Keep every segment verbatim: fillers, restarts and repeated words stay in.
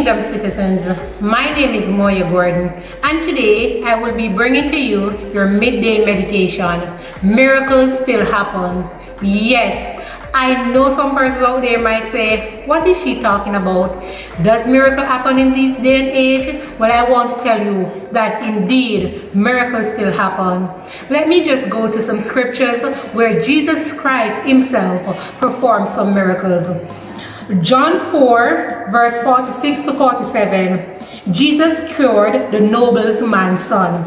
Kingdom citizens, my name is Moya Gordon, and today I will be bringing to you your midday meditation. Miracles still happen. Yes, I know some persons out there might say, what is she talking about? Does miracle happen in this day and age? Well, I want to tell you that indeed miracles still happen. Let me just go to some scriptures where Jesus Christ himself performed some miracles. John four verse forty-six to forty-seven, Jesus cured the nobleman's son.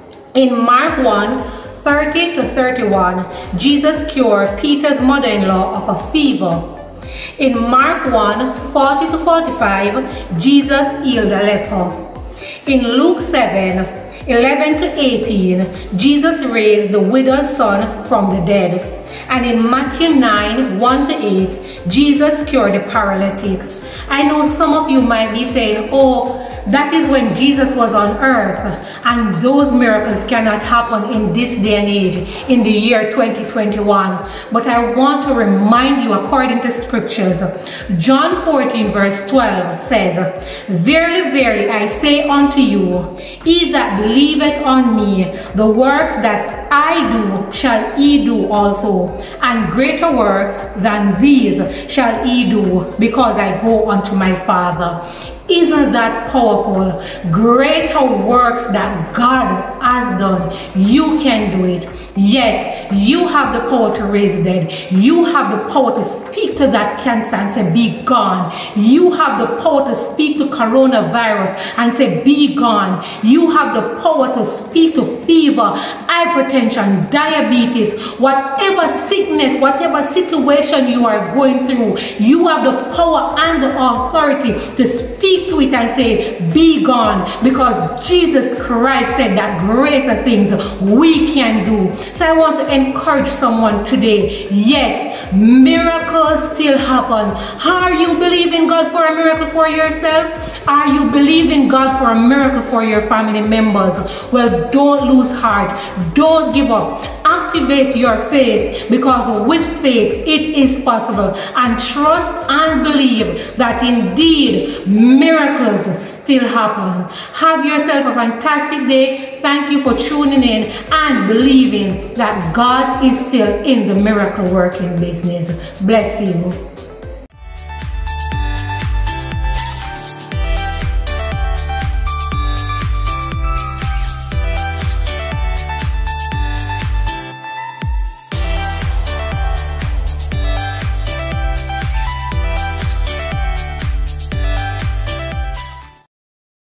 In Mark one thirty to thirty-one, Jesus cured Peter's mother-in-law of a fever. In Mark one forty to forty-five, Jesus healed a leper. In Luke seven eleven to eighteen, Jesus raised the widow's son from the dead. And in Matthew nine one to eight, Jesus cured the paralytic. I know some of you might be saying, oh, that is when Jesus was on earth, and those miracles cannot happen in this day and age, in the year twenty twenty-one. But I want to remind you, according to scriptures, John fourteen verse twelve says, Verily, verily, I say unto you, he that believeth on me, the works that I do shall he do also, and greater works than these shall he do, because I go unto my Father. Isn't that powerful? Greater works that God has done, you can do it. Yes, you have the power to raise dead. You have the power to speak to that cancer and say, be gone. You have the power to speak to coronavirus and say, be gone. You have the power to speak to fever, hypertension, diabetes, whatever sickness, whatever situation you are going through. You have the power and the authority to speak to it and say, be gone, because Jesus Christ said that greater things we can do. So I want to encourage someone today. Yes, miracles still happen. Are you believing God for a miracle for yourself? Are you believing God for a miracle for your family members? Well, don't lose heart. Don't give up. Activate your faith, because with faith it is possible. And trust and believe that indeed miracles still happen. Have yourself a fantastic day. Thank you for tuning in and believing that God is still in the miracle working business. Bless you.